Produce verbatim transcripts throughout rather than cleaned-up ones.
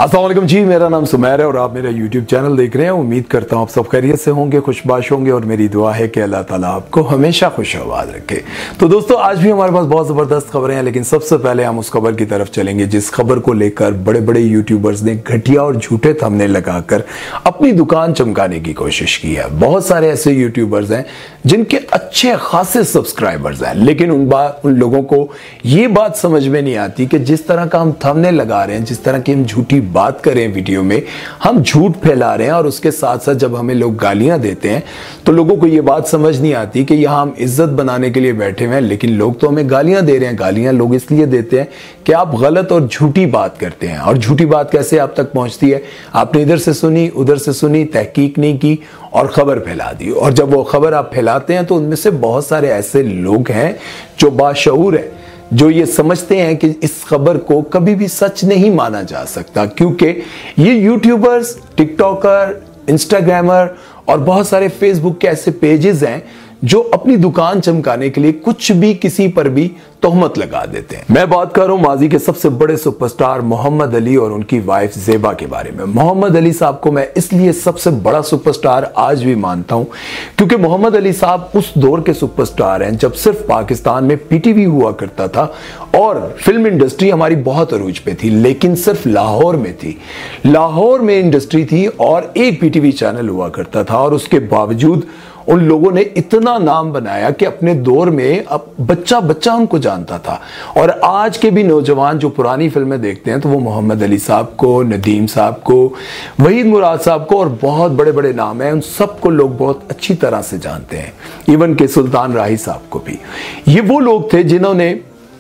अस्सलाम वालेकुम जी, मेरा नाम सुमैर है और आप मेरा यूट्यूब चैनल देख रहे हैं। उम्मीद करता हूँ आप सब खैरियत से होंगे, खुशबाश होंगे और मेरी दुआ है कि अल्लाह ताला आपको हमेशा खुश आबाद रखे। तो दोस्तों, आज भी हमारे पास बहुत ज़बरदस्त खबरें हैं, लेकिन सबसे पहले हम उस खबर की तरफ चलेंगे जिस खबर को लेकर बड़े बड़े यूट्यूबर्स ने घटिया और झूठे थंबनेल लगाकर अपनी दुकान चमकाने की कोशिश की है। बहुत सारे ऐसे यूट्यूबर्स हैं जिनके अच्छे खासे सब्सक्राइबर्स हैं, लेकिन उन बात उन लोगों को ये बात समझ में नहीं आती कि जिस तरह का हम थंबनेल लगा रहे हैं, जिस तरह की हम झूठी बात कर रहे हैं वीडियो में, हम झूठ फैला रहे हैं और उसके साथ साथ जब हमें लोग गालियां देते हैं तो लोगों को ये बात समझ नहीं आती कि यहां हम इज्जत बनाने के लिए बैठे हुए हैं, लेकिन लोग तो हमें गालियां दे रहे हैं। गालियां लोग इसलिए देते हैं कि आप गलत और झूठी बात करते हैं। और झूठी बात कैसे आप तक पहुंचती है? आपने इधर से सुनी, उधर से सुनी, तहकीक नहीं की और खबर फैला दी। और जब वो खबर आप फैलाते हैं तो उनमें से बहुत सारे ऐसे लोग हैं जो बाशऊर है, जो ये समझते हैं कि इस खबर को कभी भी सच नहीं माना जा सकता, क्योंकि ये यूट्यूबर्स, टिकटॉकर, इंस्टाग्रामर और बहुत सारे फेसबुक के ऐसे पेजेस हैं जो अपनी दुकान चमकाने के लिए कुछ भी किसी पर भी तोहमत लगा देते हैं। मैं बात कर रहा हूं माजी के सबसे बड़े सुपरस्टार मोहम्मद अली और उनकी वाइफ ज़ेबा के बारे में। मोहम्मद अली साहब को मैं इसलिए सबसे बड़ा सुपरस्टार आज भी मानता हूं क्योंकि मोहम्मद अली साहब उस दौर के सुपरस्टार हैं जब सिर्फ पाकिस्तान में पीटीवी हुआ करता था और फिल्म इंडस्ट्री हमारी बहुत अरूज पे थी, लेकिन सिर्फ लाहौर में थी। लाहौर में इंडस्ट्री थी और एक पीटीवी चैनल हुआ करता था, और उसके बावजूद उन लोगों ने इतना नाम बनाया कि अपने दौर में अब बच्चा बच्चा उनको जानता था। और आज के भी नौजवान जो पुरानी फिल्में देखते हैं तो वो मोहम्मद अली साहब को, नदीम साहब को, वहीद मुराद साहब को और बहुत बड़े बड़े नाम हैं, उन सबको लोग बहुत अच्छी तरह से जानते हैं। इवन के सुल्तान राही साहब को भी। ये वो लोग थे जिन्होंने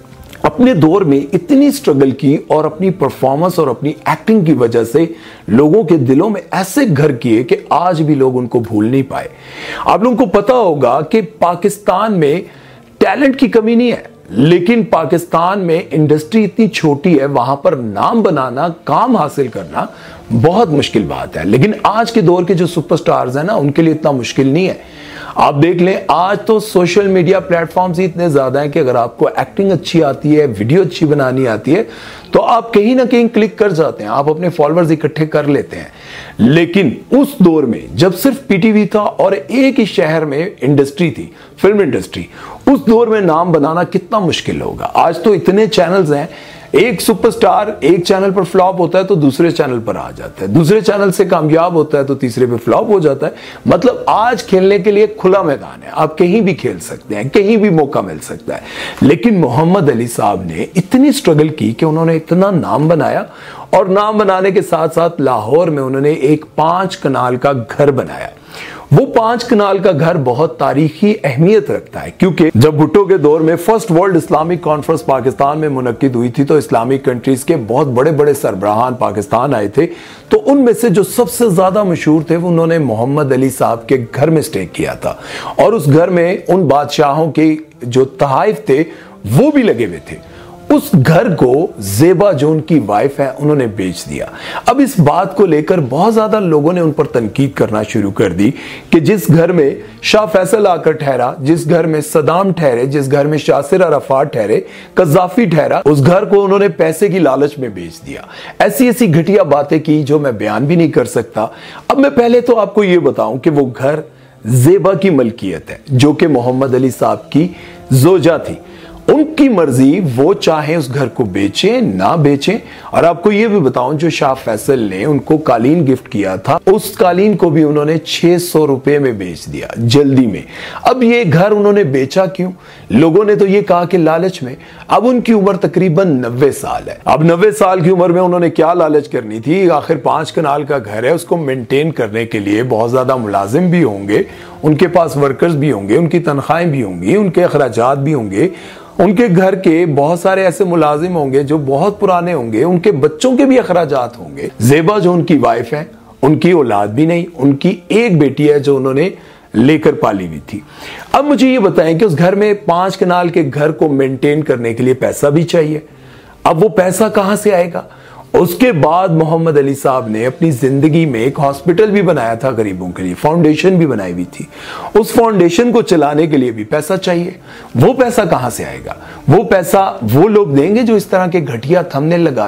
अपने दौर में इतनी स्ट्रगल की और अपनी परफॉर्मेंस और अपनी एक्टिंग की वजह से लोगों के दिलों में ऐसे घर किए कि आज भी लोग उनको भूल नहीं पाए। आप लोगों को पता होगा कि पाकिस्तान में टैलेंट की कमी नहीं है, लेकिन पाकिस्तान में इंडस्ट्री इतनी छोटी है, वहां पर नाम बनाना, काम हासिल करना बहुत मुश्किल बात है। लेकिन आज के दौर के जो सुपरस्टार्स हैं ना, उनके लिए इतना मुश्किल नहीं है। आप देख लें, आज तो सोशल मीडिया प्लेटफॉर्म्स ही इतने ज्यादा हैं कि अगर आपको एक्टिंग अच्छी आती है, वीडियो अच्छी बनानी आती है, तो आप कहीं ना कहीं क्लिक कर जाते हैं, आप अपने फॉलोअर्स इकट्ठे कर लेते हैं। लेकिन उस दौर में जब सिर्फ पीटीवी था और एक ही शहर में इंडस्ट्री थी, फिल्म इंडस्ट्री, उस दौर में नाम बनाना कितना मुश्किल होगा। आज तो इतने चैनल्स हैं, एक सुपरस्टार एक चैनल पर फ्लॉप होता है तो दूसरे चैनल पर आ जाता है, दूसरे चैनल से कामयाब होता है तो तीसरे पे फ्लॉप हो जाता है। मतलब आज खेलने के लिए खुला मैदान है, आप कहीं भी खेल सकते हैं, कहीं भी मौका मिल सकता है। लेकिन मोहम्मद अली साहब ने इतनी स्ट्रगल की कि उन्होंने इतना नाम बनाया, और नाम बनाने के साथ साथ लाहौर में उन्होंने एक पांच कनाल का घर बनाया। वो पांच कनाल का घर बहुत तारीखी अहमियत रखता है, क्योंकि जब भुट्टो के दौर में first world Islamic conference Pakistan में मुनक्किद हुई थी तो इस्लामिक कंट्रीज के बहुत बड़े बड़े सरबराहान पाकिस्तान आए थे। तो उनमें से जो सबसे ज्यादा मशहूर थे वो उन्होंने मोहम्मद अली साहब के घर में स्टे किया था, और उस घर में उन बादशाहों के जो तहाइफ थे वो भी लगे हुए थे। उस घर को ज़ेबा जो उनकी वाइफ है उन्होंने बेच दिया। अब इस बात को लेकर बहुत ज्यादा लोगों ने उन पर तनकीद करना शुरू कर दी कि जिस घर में शाह फैसल आकर ठहरा, जिस घर में सदाम ठहरे, जिस घर में यासिर अराफात ठहरे, कज़ाफी ठहरा, उस घर को उन्होंने पैसे की लालच में बेच दिया। ऐसी ऐसी घटिया बातें की जो मैं बयान भी नहीं कर सकता। अब मैं पहले तो आपको यह बताऊं कि वो घर ज़ेबा की मलकियत है, जो कि मोहम्मद अली साहब की जोजा थी। उनकी मर्जी, वो चाहे उस घर को बेचें ना बेचें। और आपको यह भी बताऊं, जो शाह फैसल ने उनको कालीन गिफ्ट किया था, उस कालीन को भी उन्होंने छह सौ रुपए में बेच दिया जल्दी में। अब ये घर उन्होंने बेचा क्यों? लोगों ने तो ये कहा कि लालच में। अब उनकी उम्र तकरीबन नब्बे साल है। अब नब्बे साल की उम्र में उन्होंने क्या लालच करनी थी? आखिर पांच कनाल का घर है, उसको मेंटेन करने के लिए बहुत ज्यादा मुलाजिम भी होंगे, उनके पास वर्कर्स भी होंगे, उनकी तनख्वाहें भी होंगी, उनके अखराजात भी होंगे, उनके घर के बहुत सारे ऐसे मुलाजिम होंगे जो बहुत पुराने होंगे, उनके बच्चों के भी अखराजात होंगे। ज़ेबा जो उनकी वाइफ है, उनकी औलाद भी नहीं, उनकी एक बेटी है जो उन्होंने लेकर पाली हुई थी। अब मुझे ये बताएं कि उस घर में पांच कनाल के घर को मेंटेन करने के लिए पैसा भी चाहिए। अब वो पैसा कहां से आएगा? उसके बाद मोहम्मद अली साहब ने अपनी जिंदगी में एक हॉस्पिटल भी बनाया था गरीबों के लिए, फाउंडेशन भी बनाई हुई थी। उस फाउंडेशन को चलाने के लिए भी पैसा चाहिए। वो पैसा कहां से आएगा? वो पैसा वो लोग देंगे जो इस तरह के घटिया थंबनेल लगा रहे हैं।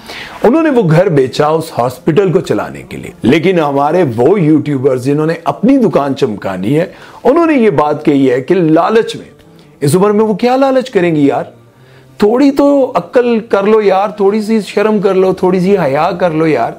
उन्होंने वो घर बेचा उस हॉस्पिटल को चलाने के लिए। लेकिन हमारे वो यूट्यूबर्स जिन्होंने अपनी दुकान चमकानी है, उन्होंने ये बात कही है कि लालच में, इस उम्र में वो क्या लालच करेंगी यार, थोड़ी तो अक्ल कर लो यार, थोड़ी सी शर्म कर लो, थोड़ी सी हया कर लो यार।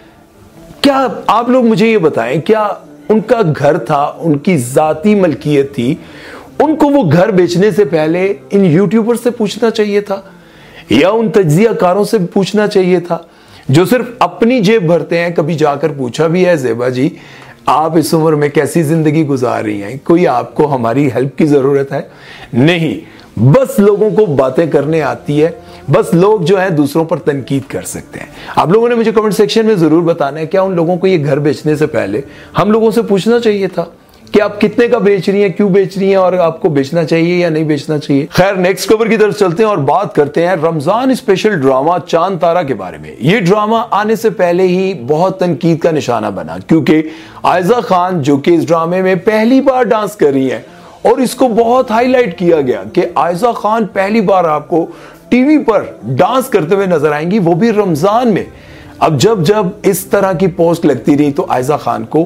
क्या आप लोग मुझे ये बताएं, क्या उनका घर था, उनकी जाती मलकियत थी, उनको वो घर बेचने से पहले इन यूट्यूबर से पूछना चाहिए था या उन तज्जियाकारों से पूछना चाहिए था जो सिर्फ अपनी जेब भरते हैं? कभी जाकर पूछा भी है ज़ेबा जी आप इस उम्र में कैसी जिंदगी गुजार रही हैं, कोई आपको हमारी हेल्प की जरूरत है? नहीं, बस लोगों को बातें करने आती है, बस लोग जो है दूसरों पर तनकीद कर सकते हैं। आप लोगों ने मुझे कमेंट सेक्शन में जरूर बताना है, क्या उन लोगों को ये घर बेचने से पहले हम लोगों से पूछना चाहिए था कि आप कितने का बेच रही हैं, क्यों बेच रही हैं और आपको बेचना चाहिए या नहीं बेचना चाहिए? खैर, नेक्स्ट खबर की तरफ चलते हैं और बात करते हैं रमजान स्पेशल ड्रामा चांद तारा के बारे में। ये ड्रामा आने से पहले ही बहुत तनकीद का निशाना बना, क्योंकि आयजा खान जो कि इस ड्रामे में पहली बार डांस कर रही हैं और इसको बहुत हाईलाइट किया गया कि आयजा खान पहली बार आपको टीवी पर डांस करते हुए नजर आएंगी, वो भी रमजान में। अब जब जब इस तरह की पोस्ट लगती रही तो आयजा खान को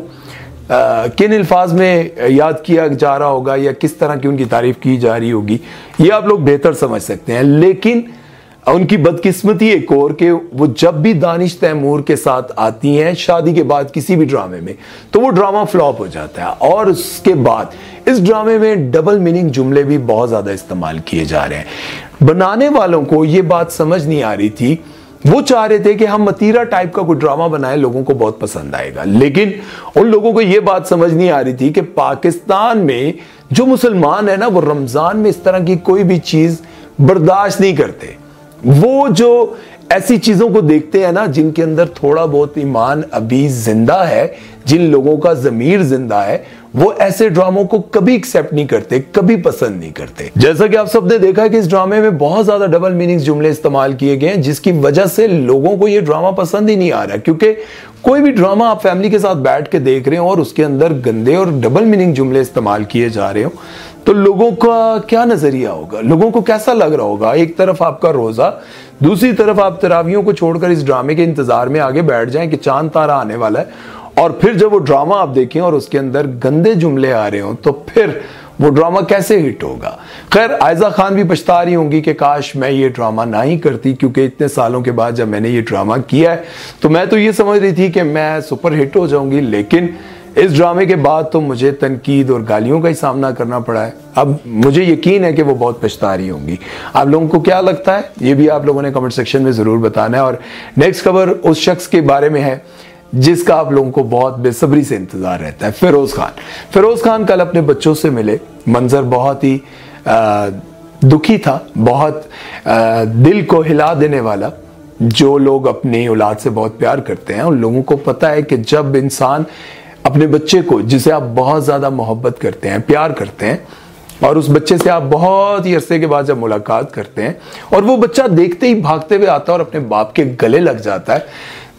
आ, किन अल्फाज में याद किया जा रहा होगा या किस तरह की उनकी तारीफ की जा रही होगी, ये आप लोग बेहतर समझ सकते हैं। लेकिन उनकी बदकिस्मती एक और कि वो जब भी दानिश तैमूर के साथ आती हैं शादी के बाद किसी भी ड्रामे में, तो वो ड्रामा फ्लॉप हो जाता है। और उसके बाद इस ड्रामे में डबल मीनिंग जुमले भी बहुत ज्यादा इस्तेमाल किए जा रहे हैं। बनाने वालों को ये बात समझ नहीं आ रही थी, वो चाह रहे थे कि हम मतीरा टाइप का कोई ड्रामा बनाए, लोगों को बहुत पसंद आएगा। लेकिन उन लोगों को यह बात समझ नहीं आ रही थी कि पाकिस्तान में जो मुसलमान है ना, वो रमजान में इस तरह की कोई भी चीज बर्दाश्त नहीं करते। वो जो ऐसी चीजों को देखते हैं ना जिनके अंदर थोड़ा बहुत ईमान अभी जिंदा है, जिन लोगों का जमीर जिंदा है, वो ऐसे ड्रामों को कभी एक्सेप्ट नहीं करते, कभी पसंद नहीं करते। जैसा कि आप सबने देखा कि इस ड्रामे में बहुत ज्यादा डबल मीनिंग्स जुमले इस्तेमाल किए गए हैं, जिसकी वजह से लोगों को ये ड्रामा पसंद ही नहीं आ रहा। क्योंकि कोई भी ड्रामा आप फैमिली के साथ बैठ के देख रहे हो और उसके अंदर गंदे और डबल मीनिंग जुमले इस्तेमाल किए जा रहे हो, तो लोगों का क्या नजरिया होगा, लोगों को कैसा लग रहा होगा? एक तरफ आपका रोजा, दूसरी तरफ आप तरावियों को छोड़कर इस ड्रामे के इंतजार में आगे बैठ जाएं कि चांद तारा आने वाला है, और फिर जब वो ड्रामा आप देखें और उसके अंदर गंदे जुमले आ रहे हो, तो फिर वो ड्रामा कैसे हिट होगा? खैर, आयजा खान भी पछता रही होंगी कि काश मैं ये ड्रामा ना ही करती, क्योंकि इतने सालों के बाद जब मैंने ये ड्रामा किया है तो मैं तो ये समझ रही थी कि मैं सुपर हिट हो जाऊंगी, लेकिन इस ड्रामे के बाद तो मुझे तनकीद और गालियों का ही सामना करना पड़ा है। अब मुझे यकीन है कि वो बहुत पछता रही होंगी। आप लोगों को क्या लगता है, ये भी आप लोगों ने कमेंट सेक्शन में जरूर बताना है। और नेक्स्ट खबर उस शख्स के बारे में है जिसका आप लोगों को बहुत बेसब्री से इंतजार रहता है, फिरोज खान। फिरोज खान कल अपने बच्चों से मिले, मंजर बहुत ही आ, दुखी था, बहुत आ, दिल को हिला देने वाला। जो लोग अपनी औलाद से बहुत प्यार करते हैं उन लोगों को पता है कि जब इंसान अपने बच्चे को, जिसे आप बहुत ज्यादा मोहब्बत करते हैं, प्यार करते हैं, और उस बच्चे से आप बहुत ही अरसे के बाद जब मुलाकात करते हैं और वो बच्चा देखते ही भागते हुए आता है और अपने बाप के गले लग जाता है,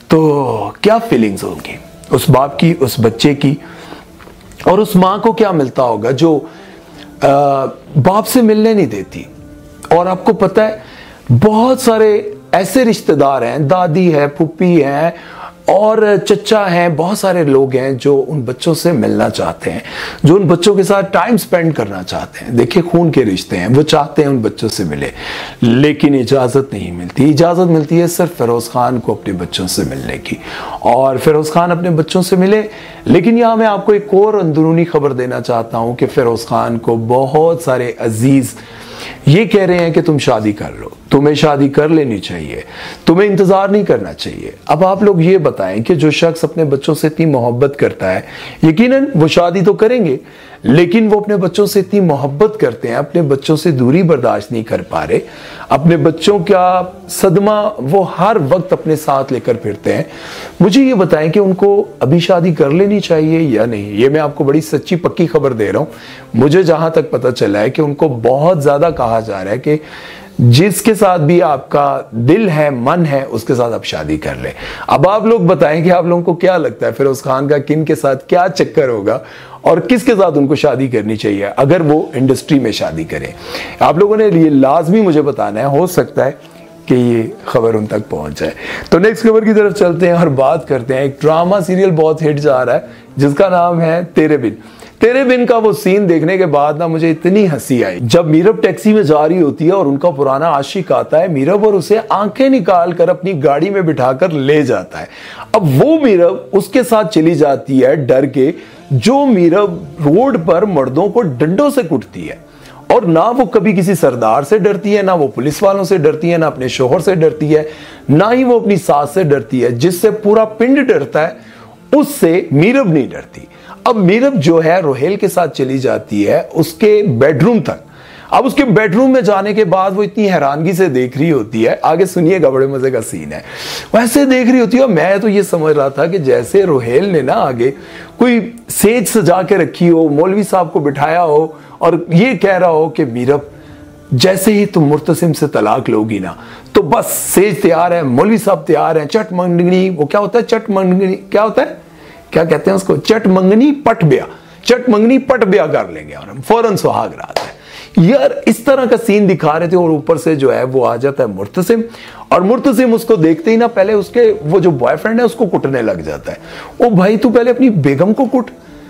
तो क्या फीलिंग्स होंगी उस बाप की, उस बच्चे की, और उस मां को क्या मिलता होगा जो आ, बाप से मिलने नहीं देती। और आपको पता है बहुत सारे ऐसे रिश्तेदार हैं, दादी है, फुप्पी है और चचा हैं, बहुत सारे लोग हैं जो उन बच्चों से मिलना चाहते हैं, जो उन बच्चों के साथ टाइम स्पेंड करना चाहते हैं। देखिए, खून के रिश्ते हैं, वो चाहते हैं उन बच्चों से मिले, लेकिन इजाजत नहीं मिलती। इजाजत मिलती है सिर्फ फिरोज खान को अपने बच्चों से मिलने की, और फिरोज खान अपने बच्चों से मिले। लेकिन यहां मैं आपको एक और अंदरूनी खबर देना चाहता हूं कि फिरोज खान को बहुत सारे अजीज ये कह रहे हैं कि तुम शादी कर लो, तुम्हें शादी कर लेनी चाहिए, तुम्हें इंतजार नहीं करना चाहिए। अब आप लोग ये बताएं कि जो शख्स अपने बच्चों से इतनी मोहब्बत करता है, यकीनन वो शादी तो करेंगे, लेकिन वो अपने बच्चों से इतनी मोहब्बत करते हैं, अपने बच्चों से दूरी बर्दाश्त नहीं कर पा रहे, अपने बच्चों का सदमा वो हर वक्त अपने साथ लेकर फिरते हैं। मुझे ये बताएं कि उनको अभी शादी कर लेनी चाहिए या नहीं। ये मैं आपको बड़ी सच्ची पक्की खबर दे रहा हूं। मुझे जहां तक पता चला है कि उनको बहुत ज्यादा कहा जा रहा है कि जिसके साथ भी आपका दिल है, मन है, उसके साथ आप शादी कर ले। अब आप लोग बताएं कि आप लोगों को क्या लगता है फिरोज खान का किन के साथ क्या चक्कर होगा और किसके साथ उनको शादी करनी चाहिए अगर वो इंडस्ट्री में शादी करें। आप लोगों ने ये लाजमी मुझे बताना है। हो सकता है कि ये खबर उन तक पहुंच जाए। तो नेक्स्ट खबर की तरफ चलते हैं और बात करते हैं। एक ड्रामा सीरियल बहुत हिट जा रहा है जिसका नाम है तेरे बिन। तेरे बिन का वो सीन देखने के बाद ना मुझे इतनी हंसी आई। जब मीरब टैक्सी में जा रही होती है और उनका पुराना आशिक आता है, मीरब और उसे आंखें निकाल कर अपनी गाड़ी में बिठाकर ले जाता है। अब वो मीरब उसके साथ चली जाती है डर के, जो मीरब रोड पर मर्दों को डंडों से कुटती है। और ना वो कभी किसी सरदार से डरती है, ना वो पुलिस वालों से डरती है, ना अपने शोहर से डरती है, ना ही वो अपनी सास से डरती है। जिससे पूरा पिंड डरता है उससे मीरब नहीं डरती। अब मीरब जो है रोहेल के साथ चली जाती है उसके बेडरूम तक। अब उसके बेडरूम में जाने के बाद वो इतनी हैरानगी से देख रही होती है, आगे सुनिएगा, बड़े मजे का सीन है। वैसे देख रही होती है, मैं तो ये समझ रहा था कि जैसे रोहेल ने ना आगे कोई सेज सजा के रखी हो, मौलवी साहब को बिठाया हो और ये कह रहा हो कि मीरब जैसे ही तुम मुर्तसिम से तलाक लोगी ना तो बस सेज तैयार है, मौलवी साहब तैयार है, चट मंगनी, वो क्या होता है चट मंगनी, क्या होता है, क्या कहते हैं उसको, चट मंगनी पट ब्याह, चट मंगनी पट ब्याह कर लेंगे और हम फौरन सुहाग रात है। यार इस तरह का सीन दिखा रहे थे और ऊपर से जो है वो आ जाता है मुर्तसिम और मुर्तसिम उसको देखते ही ना पहले उसके वो जो बॉयफ्रेंड है उसको कुटने लग जाता है। ओ भाई तू पहले अपनी बेगम को कुट।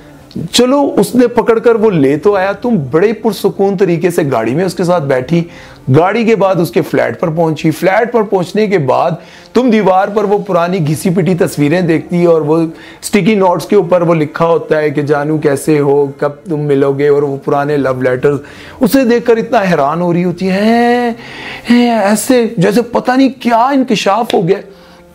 चलो उसने पकड़कर वो ले तो आया, तुम बड़े पुरसुकून तरीके से गाड़ी में उसके साथ बैठी, गाड़ी के बाद उसके फ्लैट पर पहुंची, फ्लैट पर पहुंचने के बाद तुम दीवार पर वो पुरानी घिसी पिटी तस्वीरें देखती है और वो स्टिकी नोट्स के ऊपर वो लिखा होता है कि जानू कैसे हो, कब तुम मिलोगे, और वो पुराने लव लेटर्स उसे देखकर इतना हैरान हो रही होती है, है ऐसे जैसे पता नहीं क्या इंकिशाफ हो गया।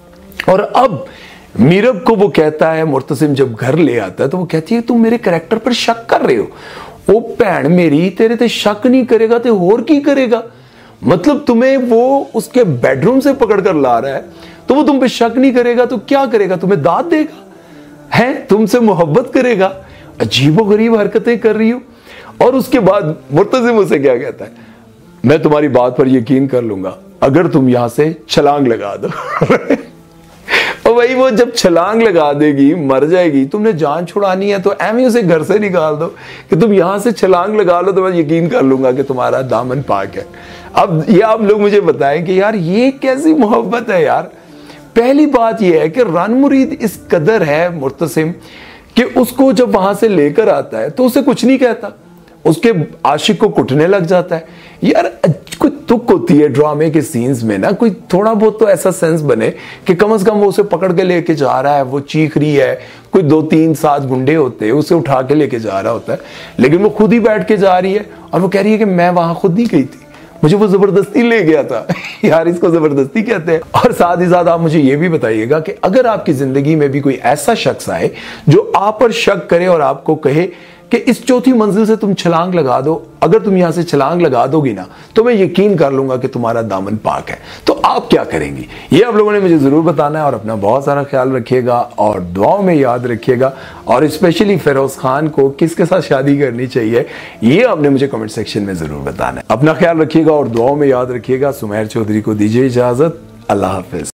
और अब मीरब को वो कहता है, मुर्तसिम जब घर ले आता है तो वो कहती है तुम मेरे कैरेक्टर पर शक कर रहे हो। वो भैन मेरी तेरे ते शक नहीं करेगा तो और की करेगा। मतलब तुम्हें वो उसके बेडरूम से पकड़ कर ला रहा है तो वो तुम पे शक नहीं करेगा तो क्या करेगा, तुम्हें दाद देगा, है तुमसे मोहब्बत करेगा। अजीबोगरीब हरकतें कर रही हो। और उसके बाद मुर्तसिम उसे क्या कहता है, मैं तुम्हारी बात पर यकीन कर लूंगा अगर तुम यहां से छलांग लगा दो। और भाई वो जब छलांग लगा देगी मर जाएगी, तुमने जान छुड़ानी है तो एम उसे घर से निकाल दो कि तुम यहां से छलांग लगा लो तो मैं यकीन कर लूंगा कि तुम्हारा दामन पाक है। अब ये आप लोग मुझे बताएं कि यार ये कैसी मोहब्बत है यार। पहली बात ये है कि रन मुरीद इस कदर है मुर्तसिम कि उसको जब वहां से लेकर आता है तो उसे कुछ नहीं कहता, उसके आशिक को कुटने लग जाता है। यार कोई तुक होती है ड्रामे के सीन्स में ना, कोई थोड़ा बहुत तो ऐसा सेंस बने कि कम से कम वो उसे पकड़ के लेके जा रहा है, वो चीख रही है, कोई दो तीन सात गुंडे होते हैं उसे उठा के लेके जा रहा होता है, लेकिन वो खुद ही बैठ के जा रही है और वो कह रही है कि मैं वहां खुद नहीं गई थी, मुझे वो जबरदस्ती ले गया था। यार इसको जबरदस्ती कहते हैं। और साथ ही साथ आप मुझे ये भी बताइएगा कि अगर आपकी जिंदगी में भी कोई ऐसा शख्स आए जो आप पर शक करे और आपको कहे कि इस चौथी मंजिल से तुम छलांग लगा दो, अगर तुम यहां से छलांग लगा दोगी ना तो मैं यकीन कर लूंगा कि तुम्हारा दामन पाक है, तो आप क्या करेंगी? ये आप लोगों ने मुझे जरूर बताना है। और अपना बहुत सारा ख्याल रखिएगा और दुआओं में याद रखिएगा। और स्पेशली फिरोज खान को किसके साथ शादी करनी चाहिए ये आपने मुझे कमेंट सेक्शन में जरूर बताना है। अपना ख्याल रखिएगा और दुआओं में याद रखिएगा। सुमेर चौधरी को दीजिए इजाजत। अल्लाह हाफिज।